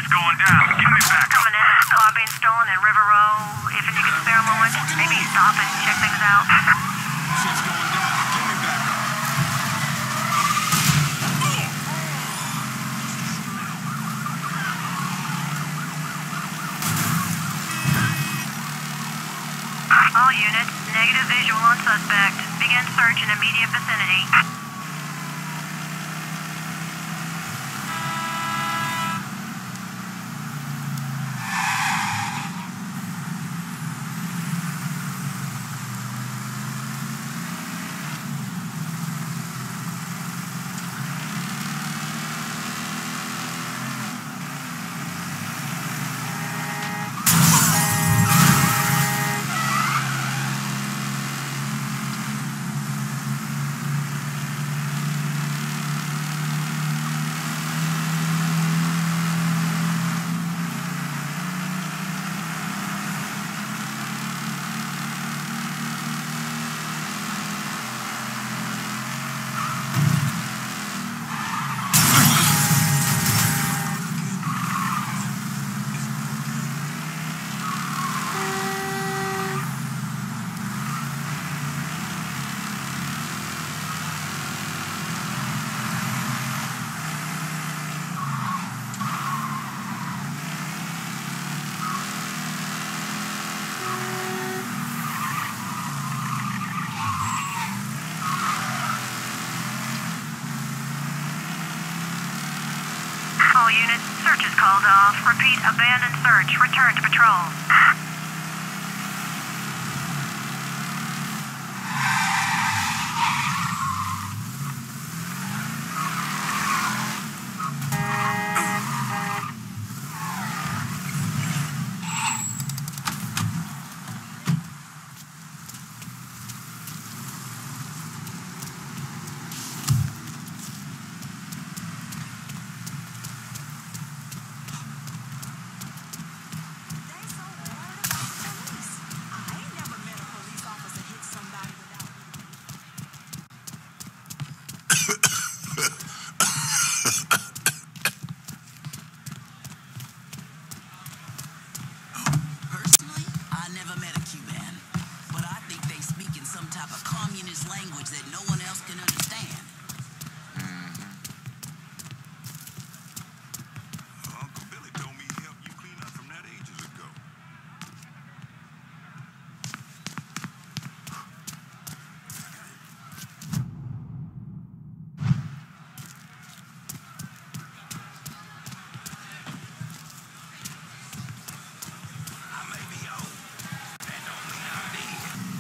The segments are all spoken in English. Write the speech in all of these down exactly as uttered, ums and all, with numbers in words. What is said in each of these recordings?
Shit's going down. Give me back. Coming in, a car being stolen in River Row. If you can spare a moment, maybe stop and check things out. Shit's going down. Give me back. All units, negative visual on suspect. Begin search in immediate vicinity. All units, search is called off. Repeat, abandon search. Return to patrol. Language that no one else can understand. Mm-hmm. Uncle Billy told me he helped you clean up from that ages ago. I may be old. That don't mean I'm dead.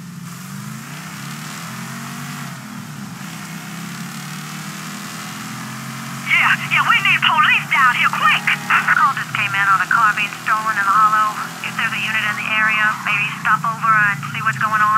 Yeah, we need police down here, quick! A call just came in on a car being stolen in the hollow. If there's a unit in the area, maybe stop over and see what's going on.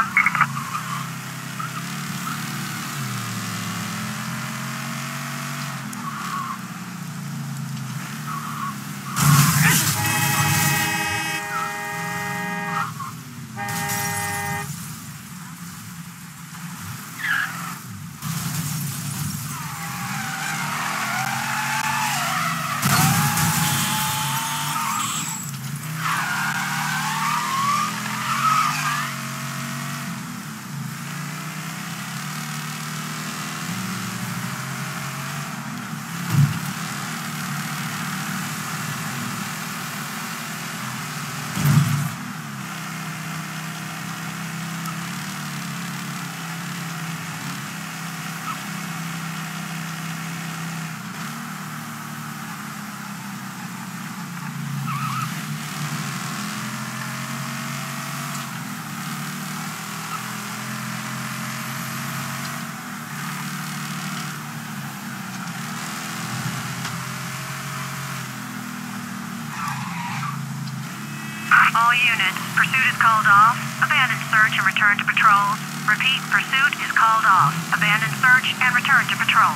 All units, pursuit is called off. Abandon search and return to patrol. Repeat, pursuit is called off. Abandon search and return to patrol.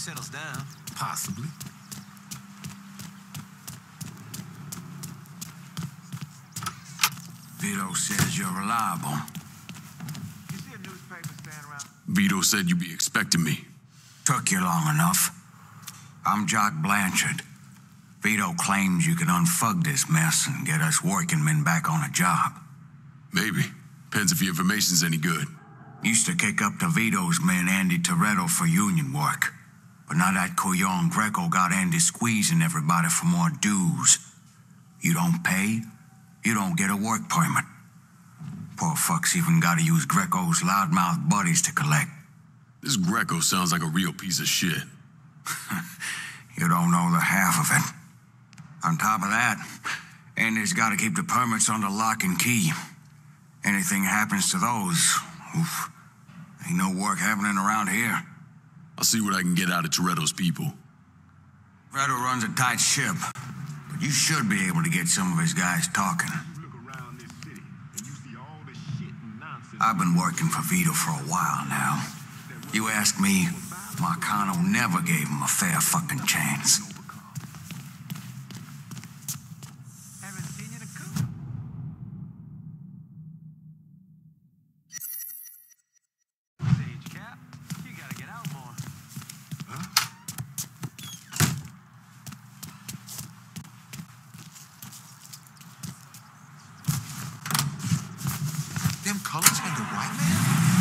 settles down. Possibly. Vito says you're reliable. You see a newspaper standing around? Vito said you'd be expecting me. Took you long enough. I'm Jock Blanchard. Vito claims you can unfug this mess and get us working men back on a job. Maybe. Depends if your information's any good. Used to kick up to Vito's man Andy Toretto for union work. But now that Couillon Greco got Andy squeezing everybody for more dues. You don't pay, you don't get a work permit. Poor fuck's even gotta use Greco's loudmouth buddies to collect. This Greco sounds like a real piece of shit. You don't know the half of it. On top of that, Andy's gotta keep the permits under lock and key. Anything happens to those, oof, ain't no work happening around here. I'll see what I can get out of Toretto's people. Toretto runs a tight ship, but you should be able to get some of his guys talking. I've been working for Vito for a while now. You ask me, Marcano never gave him a fair fucking chance. Haven't seen you in a coup. Sage Cap, you gotta get out more. Huh? Them colors and the white man?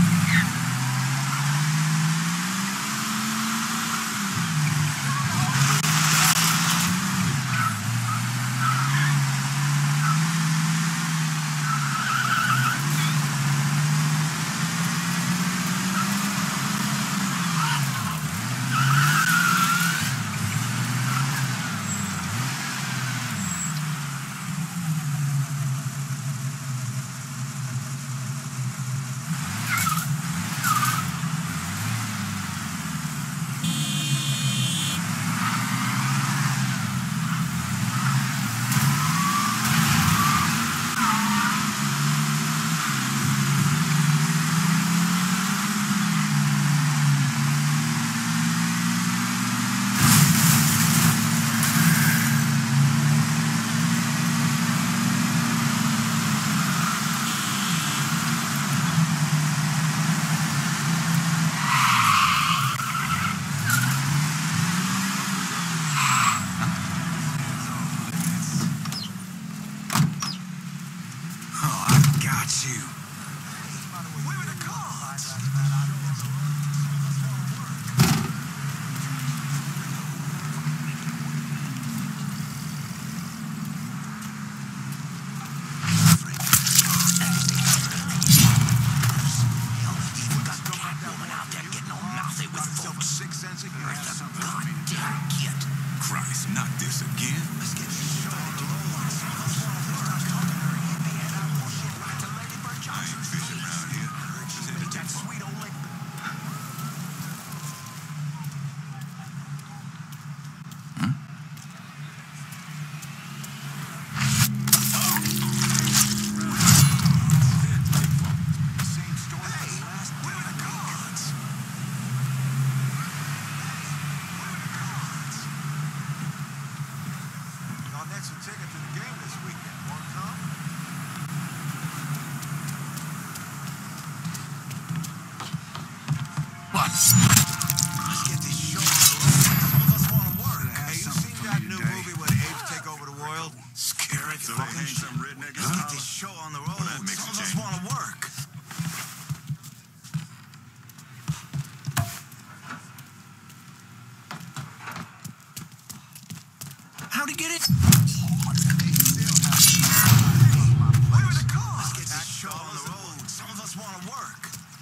Let's get this show on the road. Some of us want to work. Hey, you seen that new movie where the apes take over the world? Scary fucking shit. Let's get this show on the road. Some of us want to work. How'd he get it? Where are the cars? Let's get this show on the road. Some of us want to work.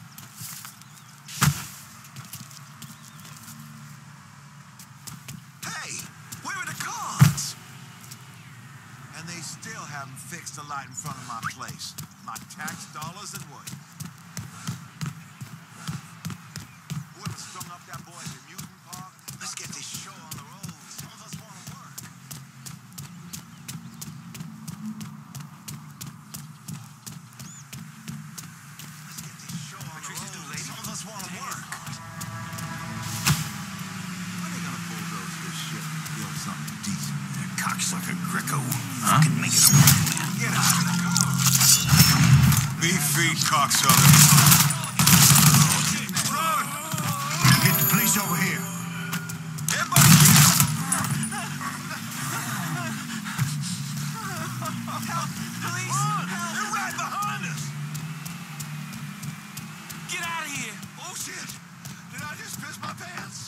Still haven't fixed the light in front of my place. My tax dollars and what? Whoever strung up that boy at the amusement park? Let's get this show on the road. Some of us want to work. Let's get this show on the road. Some of us want to work. sucker Greco. Huh? Fucking make it a work, man. Get out of the car. Be feet, cocksucker. Run! Get the police over here. Everybody, Police! run! They're right behind us. Get out of here! Oh, shit. Did I just piss my pants?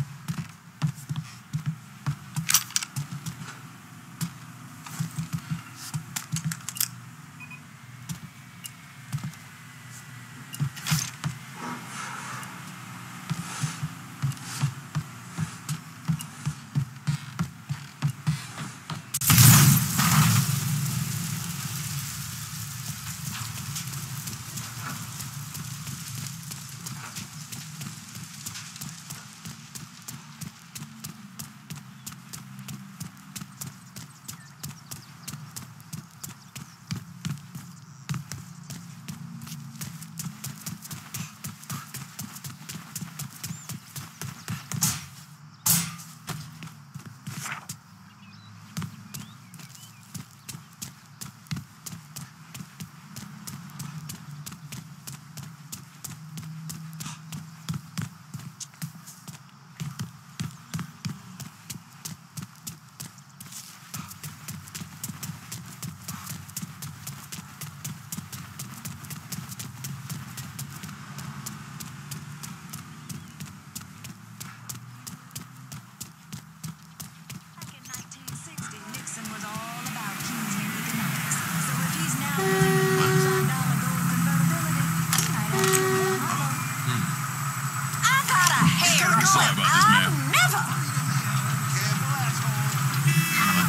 Back in nineteen sixty, Nixon was all about Keynesian economics. So if he's now looking at five dollar gold convertibility, he might actually be a hobo. I got a hair on Sorry about this, I ma'am. never. Careful, asshole.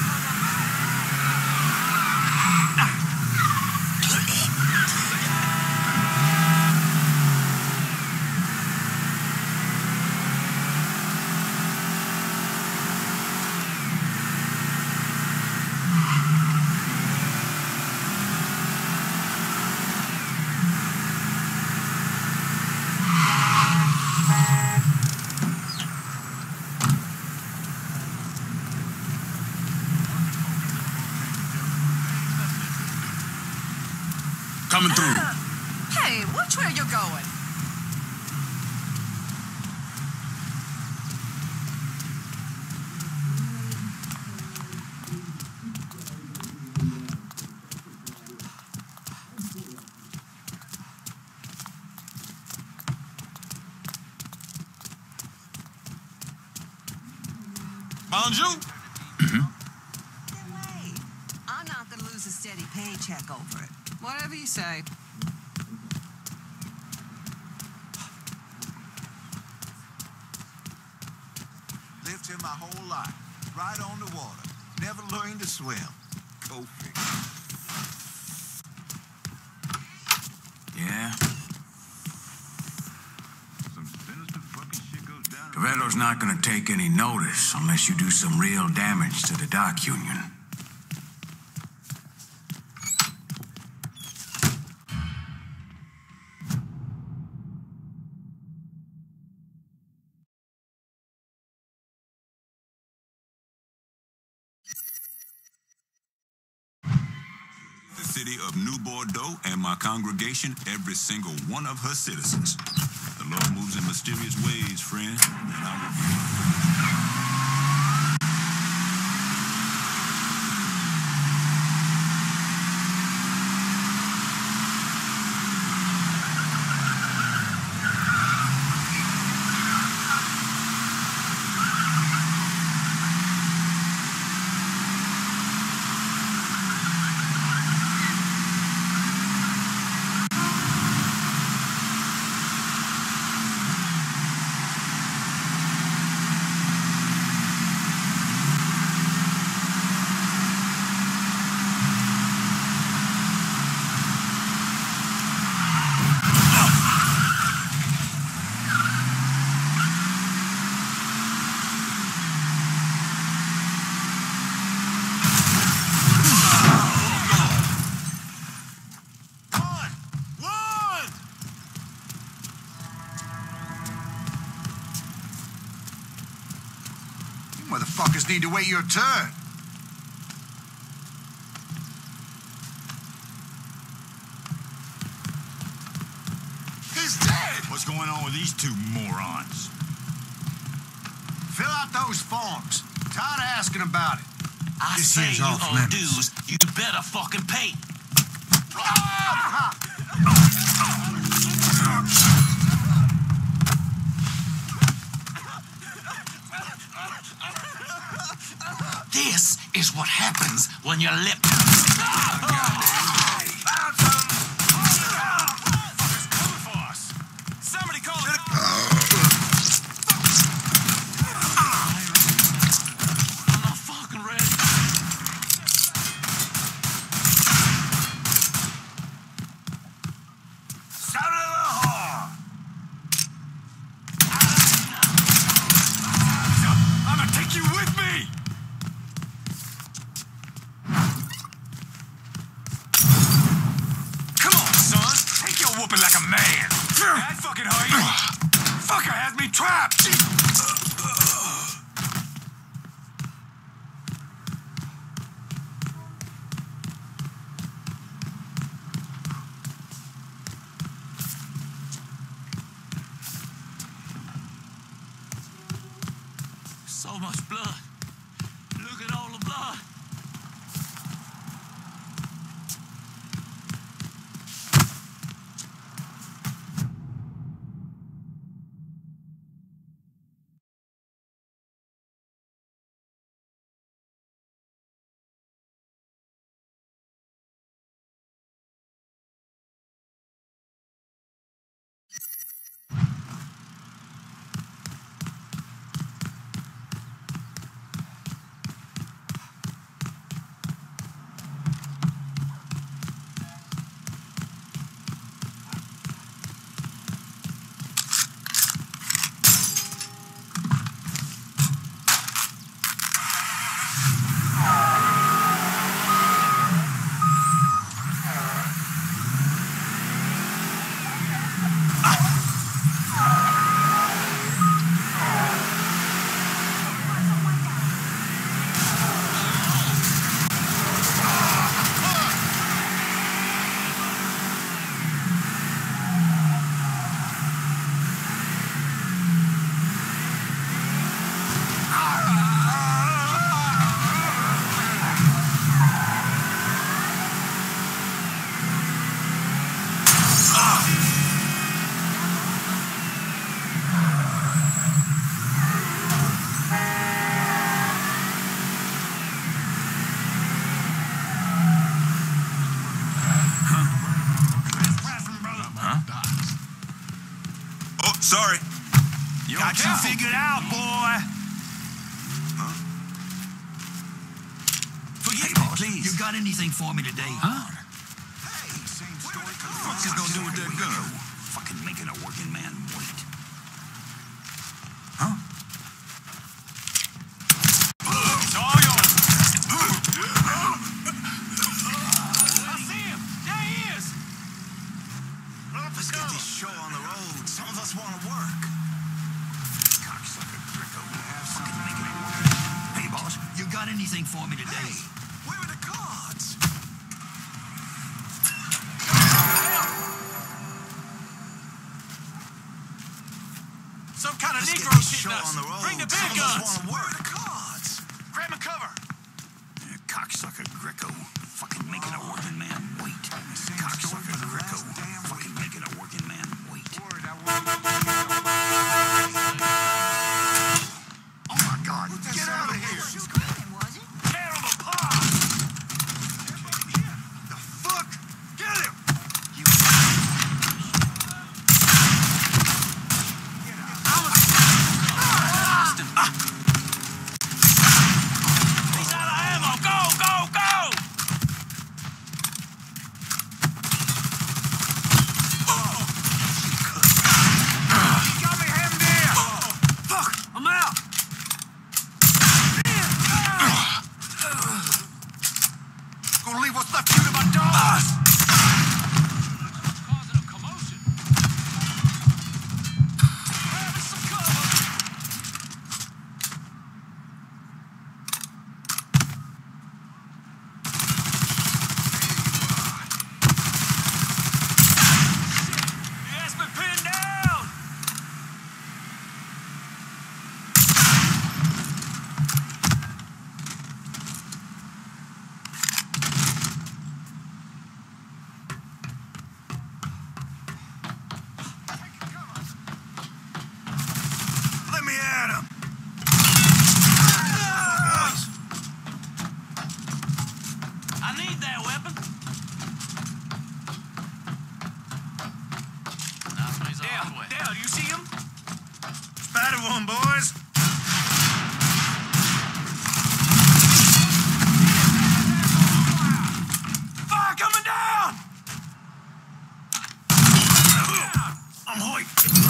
Coming through. Hey, which way you going? Bonjour. Wait, I'm not gonna lose a steady paycheck over it. Whatever you say. Lived here my whole life. Right on the water. Never learned to swim. Go figure. Yeah? Some sinister fucking shit goes down. Toretto's not gonna take any notice unless you do some real damage to the dock union. The city of New Bordeaux and my congregation, every single one of her citizens. The Lord moves in mysterious ways, friend, and I reveal. Run! Run! You motherfuckers need to wait your turn. He's dead! What's going on with these two morons? Fill out those forms. Tired of asking about it. I This say here's you off owe limits. dues, you better fucking pay. This is what happens when you let... Somebody call it. I'm not fucking ready. Sound of the horn. I'm gonna take you with me! Come on, son. Take your whooping like a man. That fucking hurt. Fucker has me trapped. So much blood. Look at all the blood. Oh, sorry. You Got you figured out, boy. Forgive me, please. You got anything for me today? Huh? Hey, same story. What's he gonna do with that gun? Fucking making a working man wait. Huh? It's all yours. I see him. There he is. Let's get this show on the road. Some of us want to work. Cocksucker Greco. Fucking making it work. Hey, boss, you got anything for me today? Where are the cards? Some kind of Let's get Negro this show hitting us. on the road. Bring the Some big of us guns. want to work. Where are the cards? Grab my cover. Cocksucker Greco. Fucking making a working man wait. Cocksucker Greco. Fucking making a working man wait. Oh my God! Get out of here! Screaming, was it? Tear him apart! The fuck? Get him! You at him! I need that weapon. Nice ways Dale, off the way. Dale, you see him? Spotted one, boys. Fire coming down! I'm Hoyt.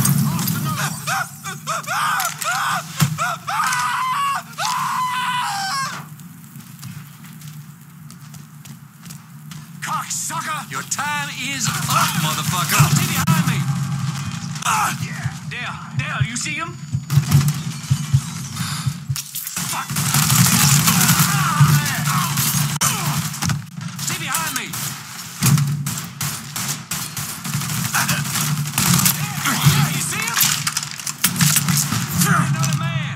Cocksucker! Your time is up, motherfucker. Stay behind me! Dale, Dale, you see him? Fuck! Stay behind me! Yeah, you see him? Another man!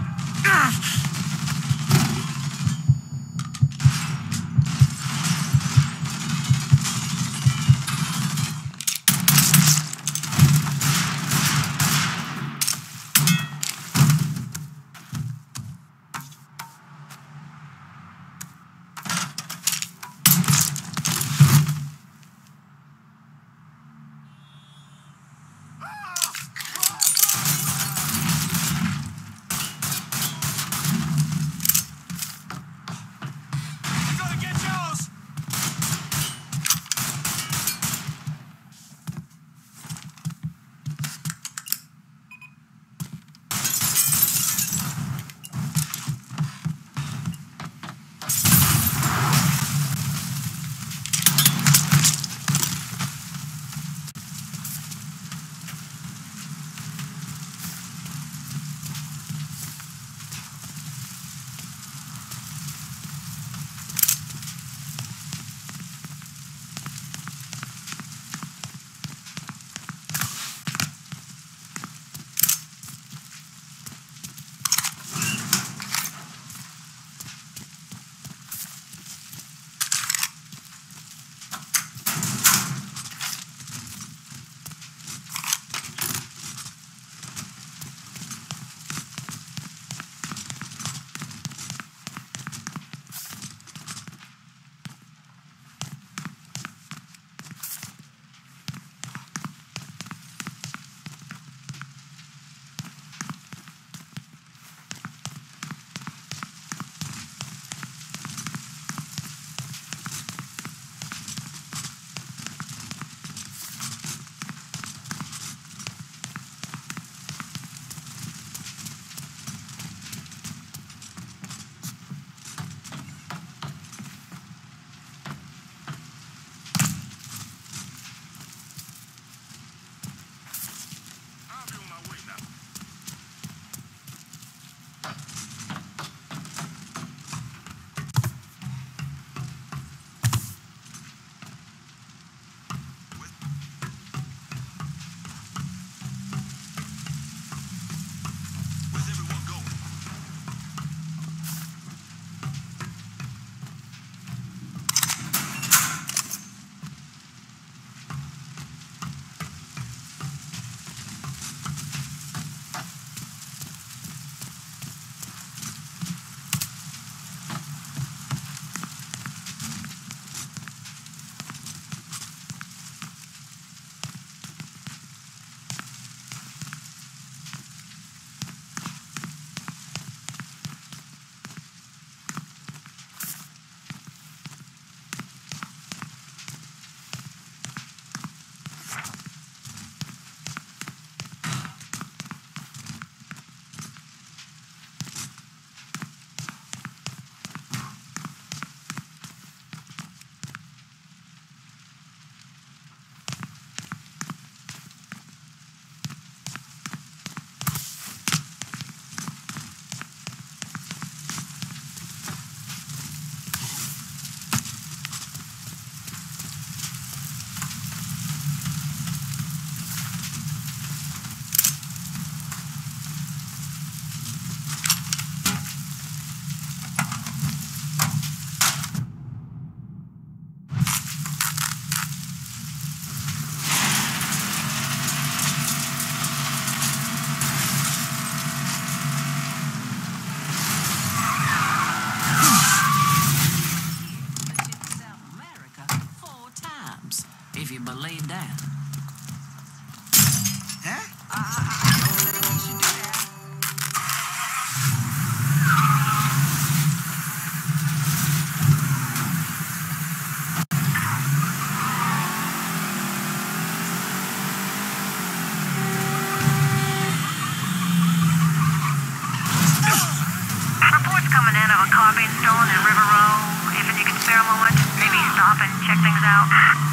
check things out.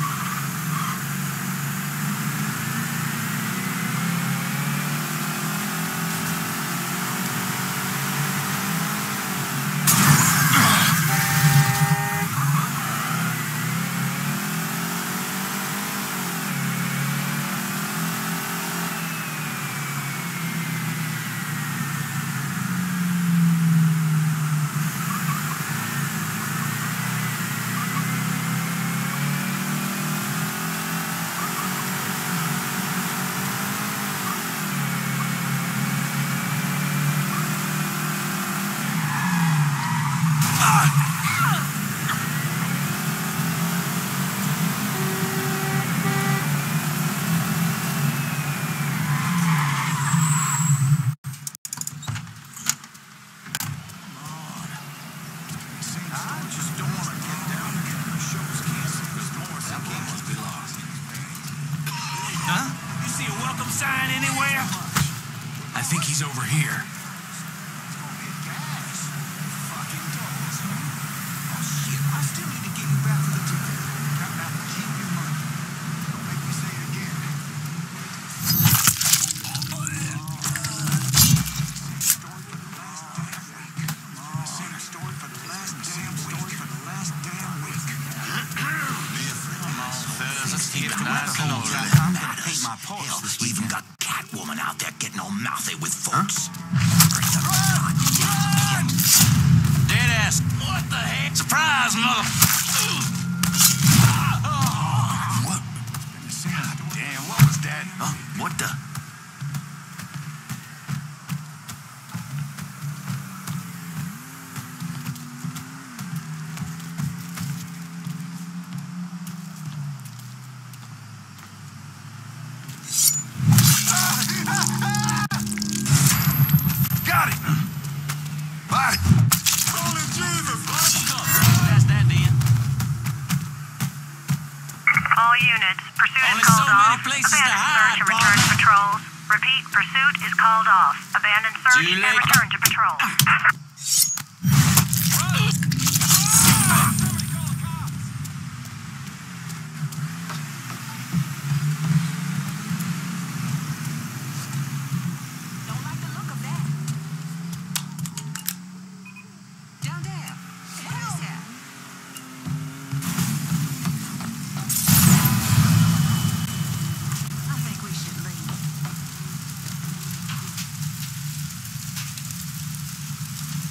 Sign anywhere? I think he's over here. Even got Catwoman out there getting all mouthy with folks. Dead ass. What the heck? Surprise, mother. What? Damn, what was that? Huh? What the? Got it! Got it! Holy Jesus! That's that, then. All units, pursuit Only is called so many off. places to Abandon hide, search and return to patrols. Repeat, pursuit is called off. Abandon search Too and late. return to patrol. Don't like the look of that. Down there. What is that? I think we should leave.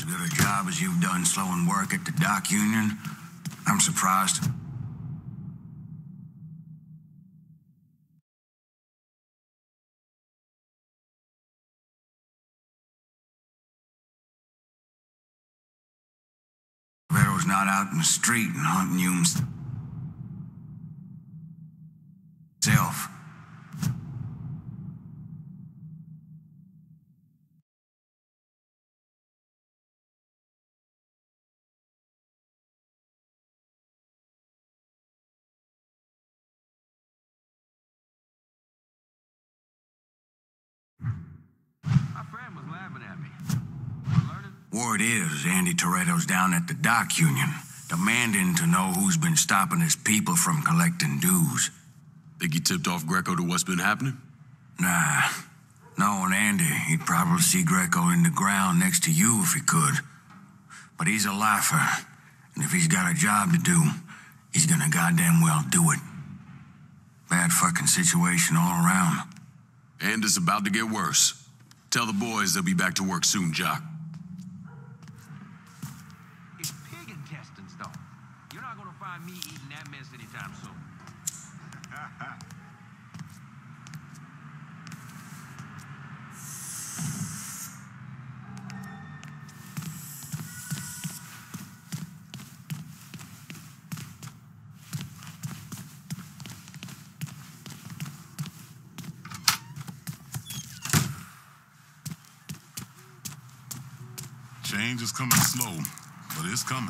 good a job as you've done slowing work at the dock union, I'm surprised. Vero's not out in the street and hunting you himself. My friend was laughing at me. Word is, Andy Toretto's down at the dock union, demanding to know who's been stopping his people from collecting dues. Think he tipped off Greco to what's been happening? Nah. Knowing Andy, he'd probably see Greco in the ground next to you if he could. But he's a lifer, and if he's got a job to do, he's gonna goddamn well do it. Bad fucking situation all around. And it's about to get worse. Tell the boys they'll be back to work soon, Jock. It's pig intestines, though. You're not gonna find me eating that mess anytime soon. Change is coming slow, but it's coming.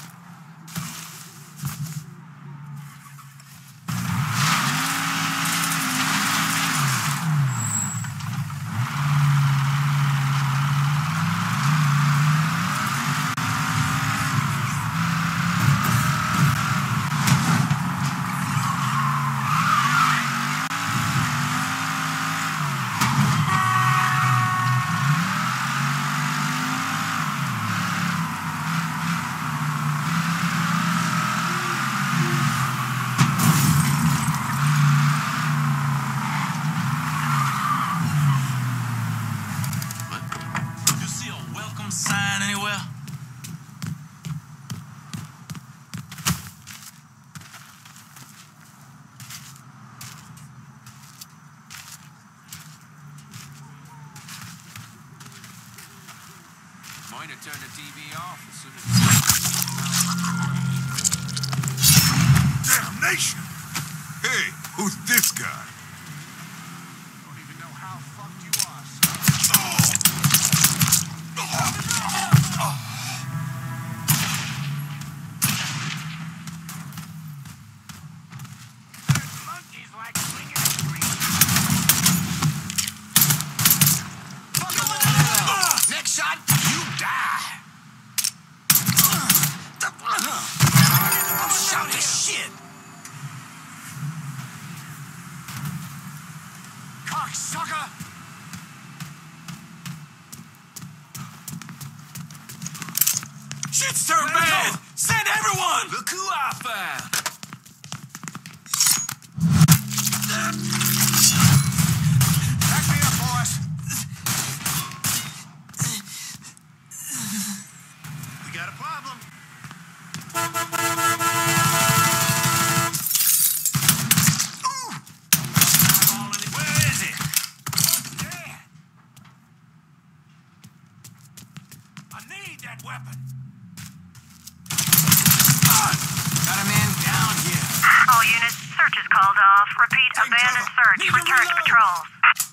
Sign anywhere? Moina turned the T V off as soon as... Damnation! Hey, who's this guy? Don't even know how fucked you are, monkeys like swinging a tree. Next shot, you die. I'm shouting shit. cocksucker! Shit's turned bad! Send everyone! Look who I found! Back me up, boys. We got a problem. Where is it? Yeah. I need that weapon. Got a man down here. All units, search is called off. Repeat, Take abandoned cover. search. Need to Return to reload. patrols.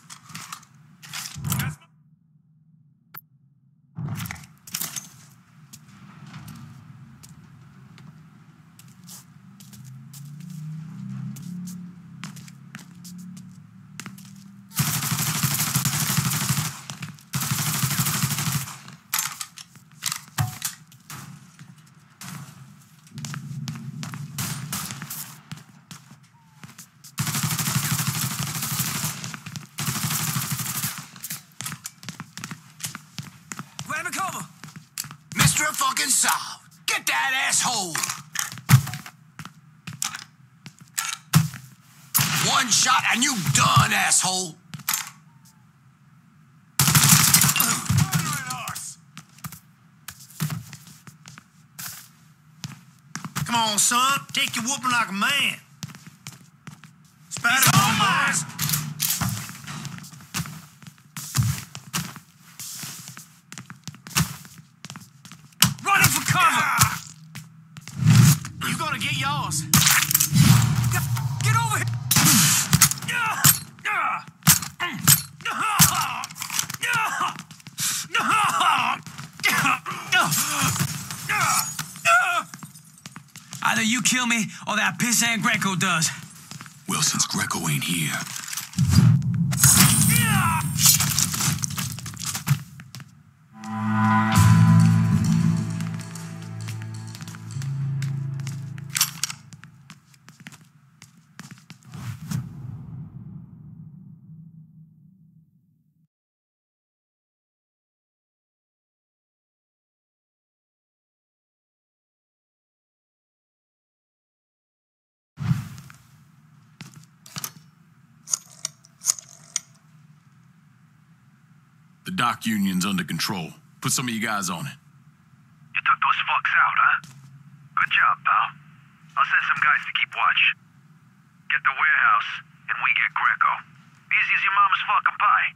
Grab a cover. Mister fucking Saul, get that asshole. One shot and you done, asshole. Murdering us. Come on, son. Take your whooping like a man. Spider on, boys. Running for cover. You gonna get yours. Get over here. Either you kill me or that pissant Greco does. Well, since Greco ain't here. The dock union's under control. Put some of you guys on it. You took those fucks out, huh? Good job, pal. I'll send some guys to keep watch. Get the warehouse, and we get Greco. Easy as your mama's fucking pie.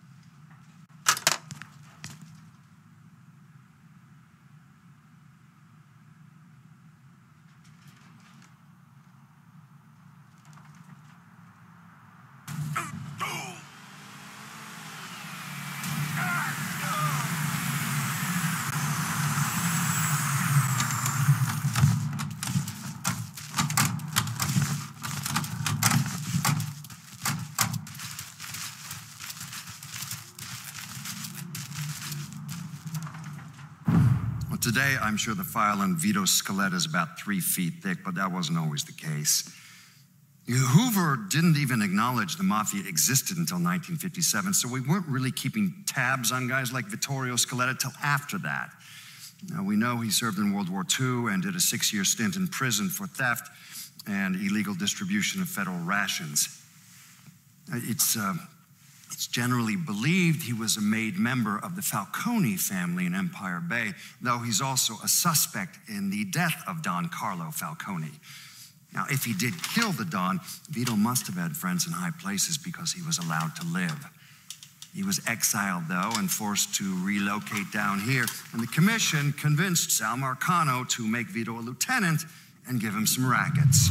Today, I'm sure the file on Vito Scaletta is about three feet thick, but that wasn't always the case. Hoover didn't even acknowledge the Mafia existed until nineteen fifty-seven, so we weren't really keeping tabs on guys like Vittorio Scaletta till after that. Now, we know he served in World War Two and did a six-year stint in prison for theft and illegal distribution of federal rations. It's, uh, It's generally believed he was a made member of the Falcone family in Empire Bay, though he's also a suspect in the death of Don Carlo Falcone. Now, if he did kill the Don, Vito must have had friends in high places because he was allowed to live. He was exiled, though, and forced to relocate down here, and the commission convinced Sal Marcano to make Vito a lieutenant and give him some rackets.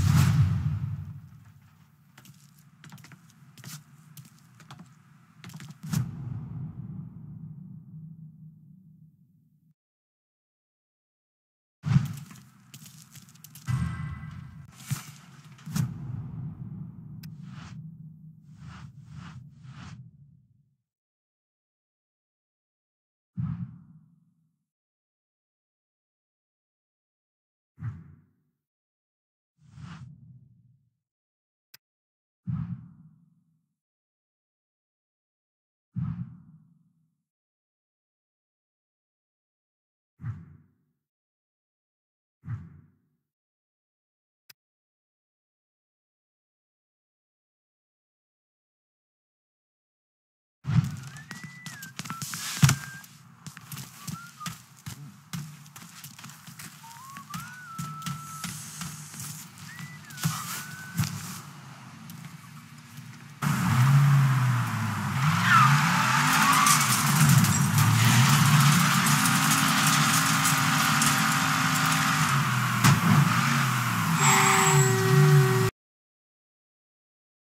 You